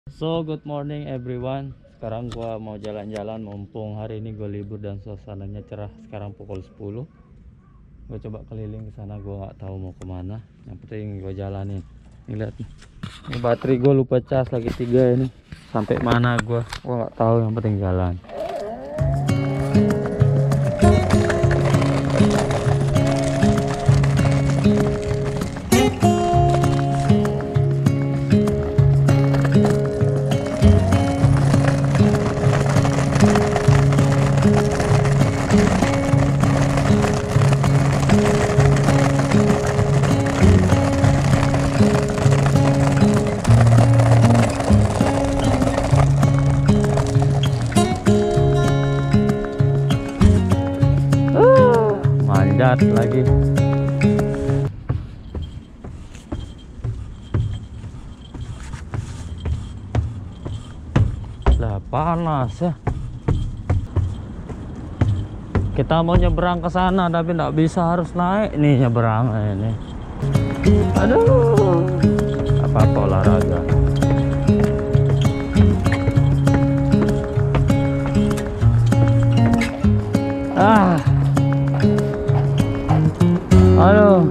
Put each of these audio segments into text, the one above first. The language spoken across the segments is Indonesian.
So good morning everyone. Sekarang gua mau jalan-jalan mumpung hari ini gue libur dan suasananya cerah. Sekarang pukul 10. Gue coba keliling ke sana, gua nggak tahu mau kemana. Yang penting gue jalanin. Nih lihat nih. Ini baterai gue lupa cas lagi 3 ini. Sampai mana gua nggak tahu, yang penting jalan. Manjat lagi. Lah panas ya. Kita mau nyebrang ke sana tapi nggak bisa, harus naik nih nyebrang ini. Aduh. Apa olahraga. Halo.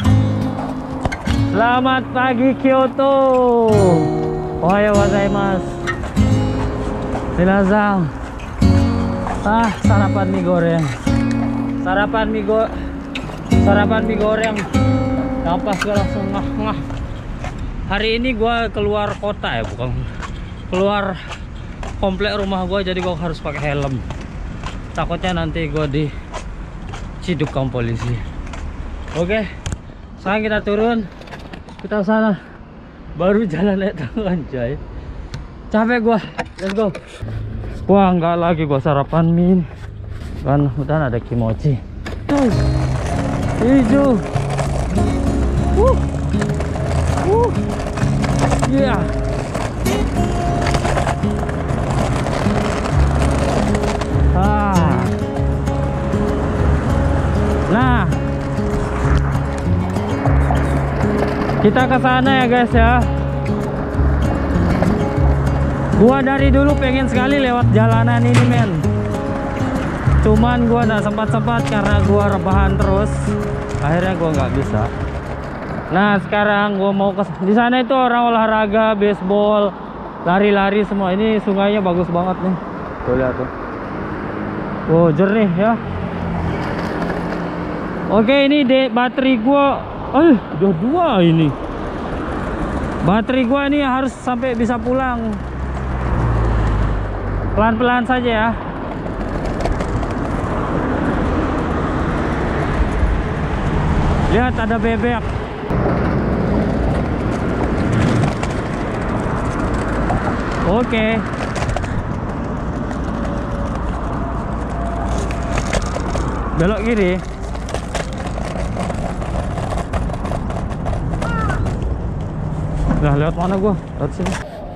Selamat pagi Kyoto. Ohayo gozaimasu. Minasan. Sarapan mie goreng. Sarapan mie goreng. Napas gue langsung ngah. Hari ini gue keluar kota ya, bukan keluar komplek rumah gue, jadi gue harus pakai helm. Takutnya nanti gue diciduk kaum polisi. Oke, sekarang kita turun, kita sana, baru jalan naik tangga anjay. Capek gua, let's go. Wah, enggak lagi gua sarapan mie kan udah ada kimochi. Hijau. Yeah. Nah, kita ke sana ya guys ya. Gua dari dulu pengen sekali lewat jalanan ini men. Cuman gua nggak sempat karena gua rebahan terus. Akhirnya gua nggak bisa. Nah sekarang gua mau ke di sana, itu orang olahraga, baseball, lari-lari semua. Ini sungainya bagus banget nih. Tuh lihat tuh. Wow, jernih ya. Oke, ini baterai gua. Udah 2 ini. Baterai gua ini harus sampai bisa pulang. Pelan-pelan saja ya. Lihat ada bebek. Oke. Belok kiri. Nah, lewat mana gua? Lewat sini.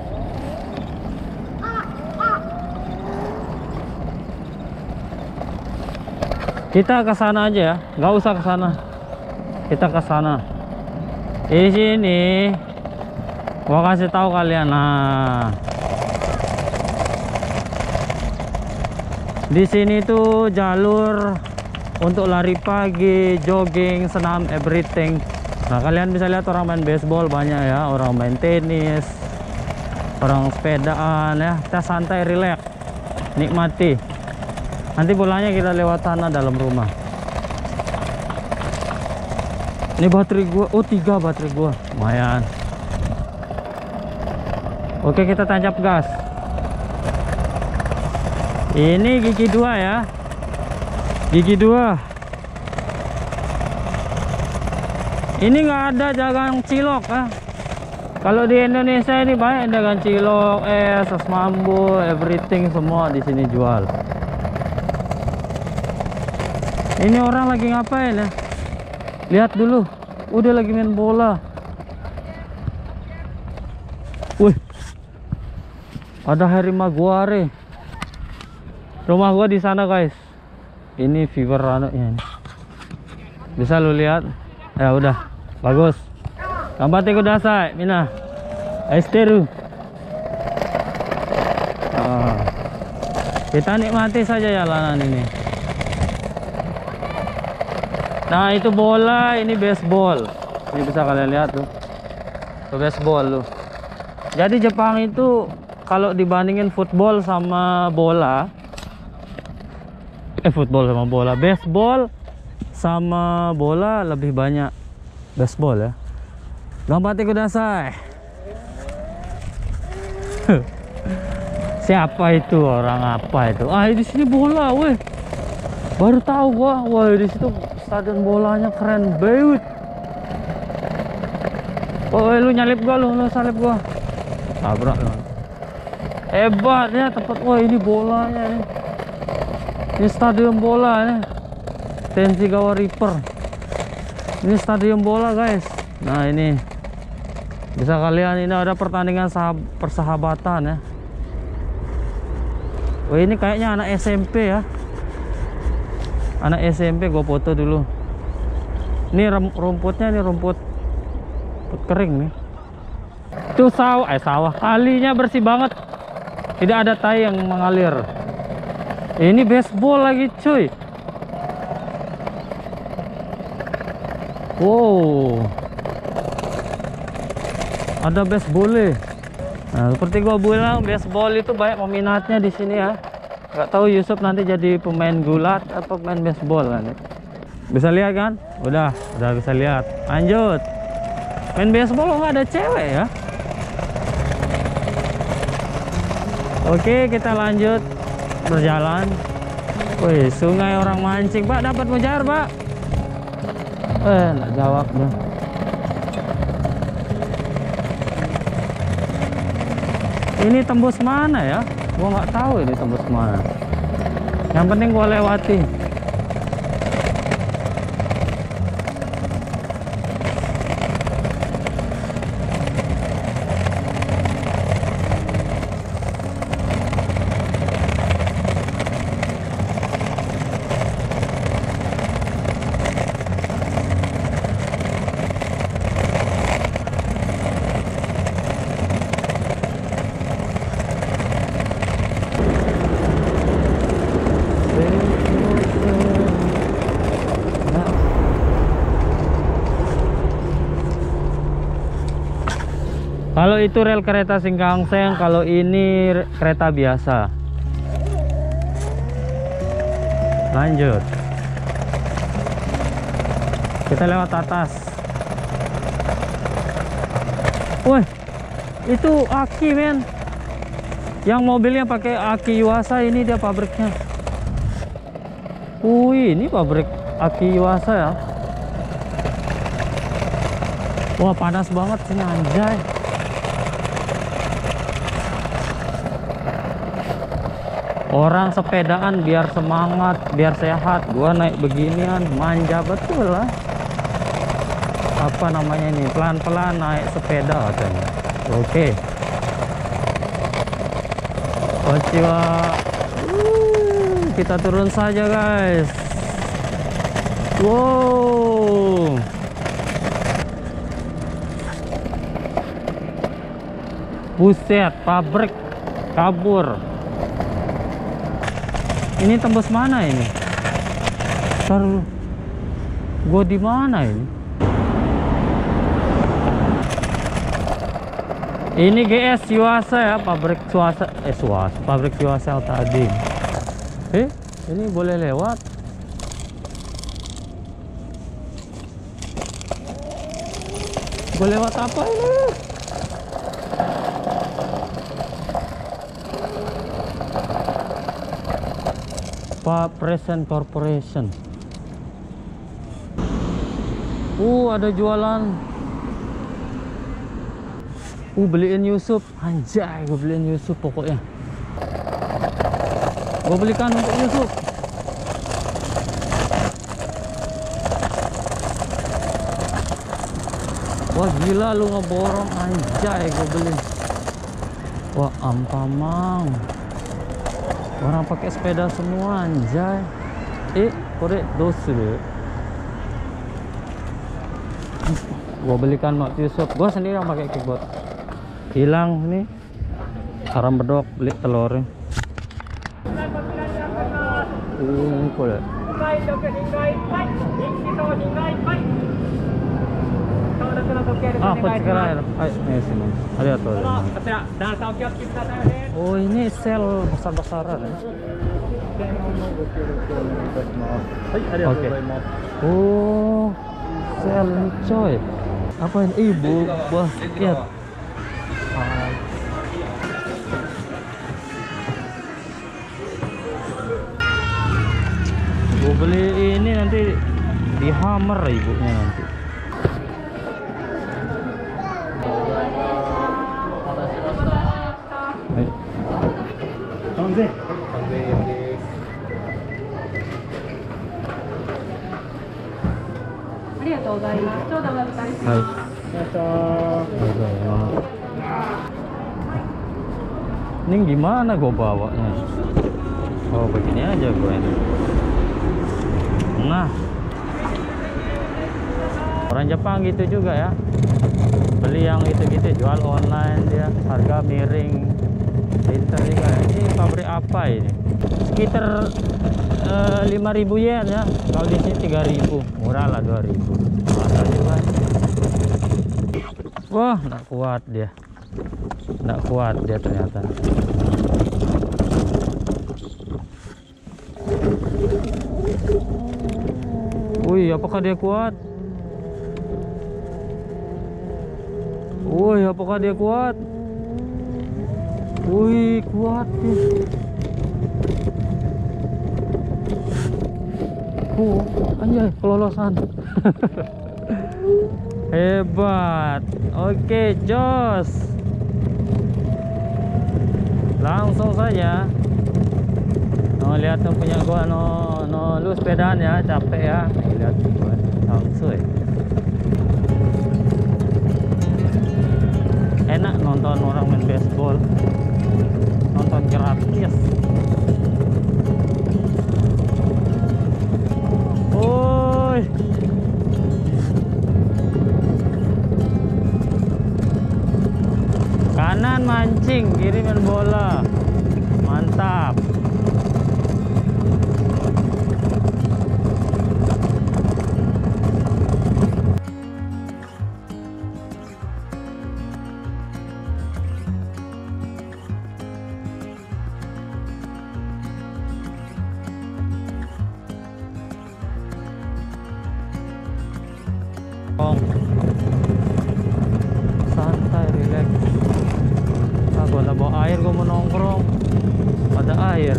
Kita ke sana aja ya, nggak usah ke sana. Kita ke sana. Di sini gua kasih tahu kalian. Nah, di sini tuh jalur untuk lari pagi, jogging, senam, everything. Nah, kalian bisa lihat orang main baseball banyak ya, orang main tenis, orang sepedaan ya. Kita santai, relax, nikmati. Nanti pulangnya kita lewat sana dalam rumah. Ini baterai gua, 3 baterai gua, lumayan. Oke, kita tancap gas. Ini gigi 2 ya, gigi 2. Ini nggak ada dagang cilok ya. Kalau di Indonesia ini banyak dagang cilok, es mambo, everything semua di sini jual. Ini orang lagi ngapain ya? Lihat dulu, udah lagi main bola. Wih, ada harimau guare. Rumah gua di sana guys. Ini viewer anunya. Bisa lu lihat? Ya udah, bagus. Gambatte kudasai, mina. Aesteru. Kita nikmati saja jalanan ini. Nah itu bola, ini baseball. Ini bisa kalian lihat tuh. Tuh baseball tuh. Jadi Jepang itu kalau dibandingin football sama bola, football sama bola, baseball sama bola lebih banyak baseball ya. Gambatte kudasai. Siapa itu, orang apa itu? Ah, di sini bola, weh. Baru tahu gua. Wah, di situ stadion bolanya keren banget. Oh, lu nyalip gua, lu salip gua. Tabrak lu. Hebat ya tempat. Wah, ini bolanya nih. Ini stadion bola nih. Tenshigawa Reaper. Ini stadion bola, guys. Nah, ini bisa kalian, ini ada pertandingan persahabatan ya. Wah, ini kayaknya anak SMP ya. Anak SMP, gue foto dulu. Ini rumputnya, ini rumput kering nih. Itu sawah, kalinya bersih banget. Tidak ada tai yang mengalir. Ini baseball lagi cuy. Wow, ada baseball. Nah, seperti gua bilang, baseball itu banyak peminatnya di sini ya. Gak tahu Yusuf nanti jadi pemain gulat atau pemain baseball nanti. Bisa lihat kan? Udah bisa lihat. Lanjut. Main baseball nggak ada cewek ya. Oke, kita lanjut berjalan. Wih, sungai orang mancing, Pak. Dapat mujar, Pak. Nggak jawab dong. Ini tembus mana ya? Gua nggak tahu ini tembus mana. Yang penting gua lewati. Kalau itu rel kereta Shinkansen, kalau ini kereta biasa. Lanjut. Kita lewat atas. Wih, itu aki men. Yang mobilnya pakai aki Yuasa, ini dia pabriknya. Wih, ini pabrik aki Yuasa ya. Wah, panas banget sini anjay. Orang sepedaan biar semangat, biar sehat. Gua naik beginian manja betul lah. Apa namanya ini? Pelan-pelan naik sepeda katanya. Oke. Konnichiwa. Kita turun saja guys. Wow. Buset, pabrik kabur. Ini tembus mana ini? Ntar gua di mana ini? Ini GS Yuasa ya, pabrik Yuasa, pabrik Yuasa tadi. Ini boleh lewat. Boleh lewat apa ini? Present Corporation. Ada jualan. Beliin Yusuf. Anjay, gue beliin Yusuf pokoknya. Gue belikan untuk Yusuf. Wah gila lu ngeborong, anjay gue beli. Wah ampamang. Orang pakai sepeda semua anjay. Kore dosuru. Gua belikan Mak Yusuf. Gua sendiri yang pakai kickboard. Hilang nih. Haram bedok beli telurnya. これ。 はい、6人がいっぱい。人気商品がいっぱい。登録の時計でおあ、こっ願いしちからやろ。 ます。 はい、お願いします。ありがとうございます。 こちら、段差お気をつけくださいね。 Oh, ini sel besar-besaran ya? はい、ありがとうございます。 Oh, sel nih coy. Apa ini? Ibu basket. Gue beli ini nanti dihammer ibunya nanti. Ayo. ありがとうございます。ちょうどお預かりします。 Hai. Ini gimana gue bawanya? Oh, begini aja gue ini. Nah, orang Jepang gitu juga ya. Beli yang gitu-gitu, jual online dia, harga miring. Pinter juga. Ini pabrik apa ini? Sekitar 5.000 yen ya. Kalau di sini 3.000, murah lah 2.000. Masa juga. Wah, nggak kuat dia. Nggak kuat dia ternyata. Wih, apakah dia kuat? Wih, apakah dia kuat? Wih, kuat dia. Anjay, kelolosan. Hebat. Oke, jos. Langsung saja. Lihat tuh punya gua lu sepedaan ya, capek ya. Lihat gua langsung ya. Enak nonton orang main baseball. Nonton gratis. Oi. Kanan mancing, kiri main bola. Mantap. Santai, relax. Gua udah bawa air, gua mau nongkrong. Ada air.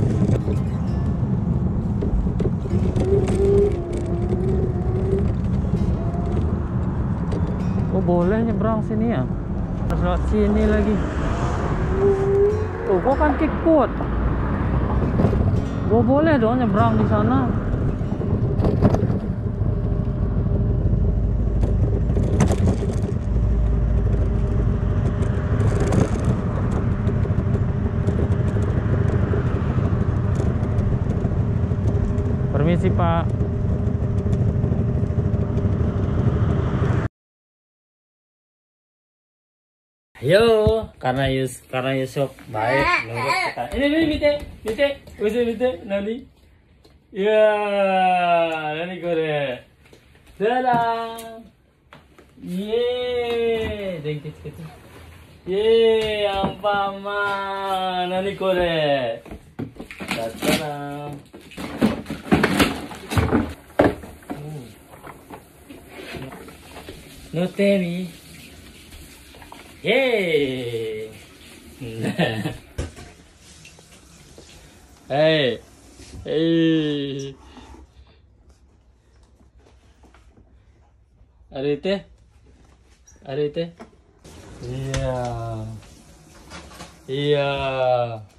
Oh, boleh nyebrang sini ya? Harus lewat sini lagi. Tuh, gua kan kikut. Gua boleh dong nyebrang di sana. Permisi Pak. Ayo, karena Yusuf baik, nurut kita. Ini mite, nani? Ya, nani kore. Dadah. Ye, dengki. Ye, ampama, nani kore. Dadah. Notemi. Yeay. Hey. Arite. Iya.